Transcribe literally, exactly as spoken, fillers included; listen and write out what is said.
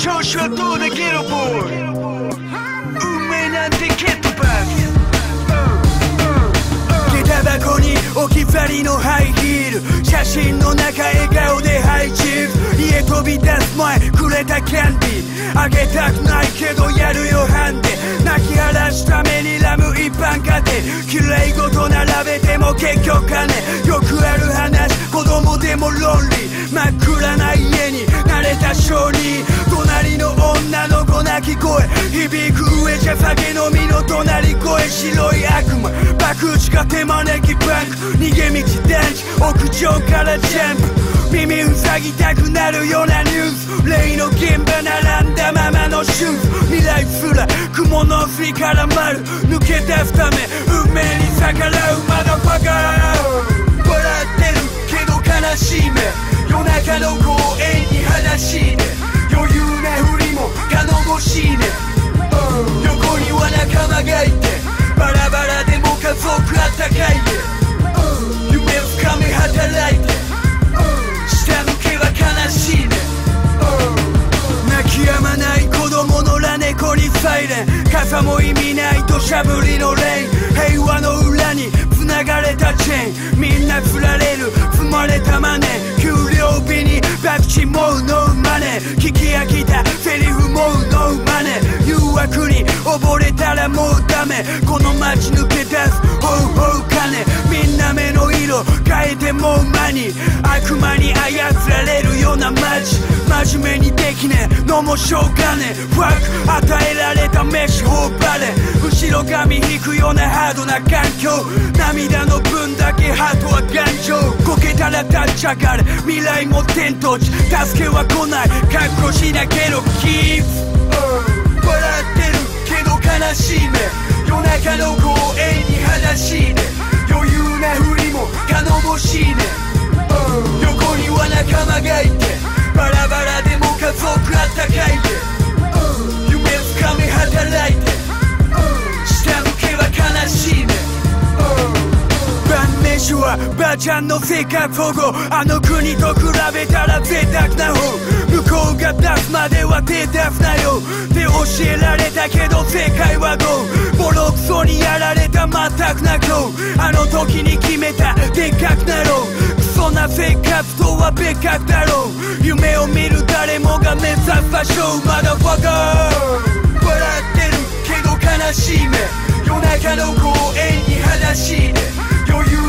調子はどうだゲロボーイ、運命なんて蹴っ飛ばす。下駄箱に置き去りのハイヒール、写真の中笑顔でハイチーズ、家飛び出す前くれたキャンディー、あげたくないけどやるよハンデ、泣き晴らすためにラム一般家庭、綺麗事並べても結局金、よくある話、子供でもロンリー、真っ暗な家に慣れた小児、隣の女の子泣き声響く上じゃ酒飲みの隣声、白い悪魔爆打が手招きバンク、逃げ道団地屋上からジャンプ、耳塞ぎたくなるようなニュース、例の現場並んだままのシューズ、未来すら雲の隙から丸抜け出すため運命に逆らうマダファカー、笑ってるけど悲しい目、夜中の公園に裸足で余裕なふりも頼もしいね、横には仲間がいてバラバラでも家族あったかいね、夢深め働いて下向けは悲しいね、泣き止まない子供のラ猫にサイレン、傘も意味ない土砂降りのレイン、平和の裏に繋がれたチェーン、みんな振られる積まれたマネー、給料日にバクチもうノーマネー、聞き飽きたセリフもうノーマネー、誘惑に溺れたらもうダメ、この街抜け出すほうほう金、みんな目の色変えてもうマニ悪魔に操られるような街、真面目にできねえのもしょうがねえ、ファック与えられた飯頬張れ、後ろ髪引くようなハードな環境、涙の分だけハートは頑丈、こけたら立ち上がれ未来も天と地、助けは来ない覚悟しなけろキープ、笑ってるけど悲しい目、夜中の公園に裸足で余裕なふりも頼もしいね、横には仲間がいてバラバラでも家族あったかいね、夢深め働いて下向けは悲しいね、晩飯はばあちゃんの生活保護、あの国と比べたら贅沢な方、向こうが出すまでは手出すなよって教えられたけど正解はゴー、ボロクソにやられた全くな今日、あの時に決めたでっかくなろう、クソな生活とは別格だろう、夢を見る誰もが目指す場所、マダファカー、笑ってるけど悲しい目、夜中の公園に裸足で余裕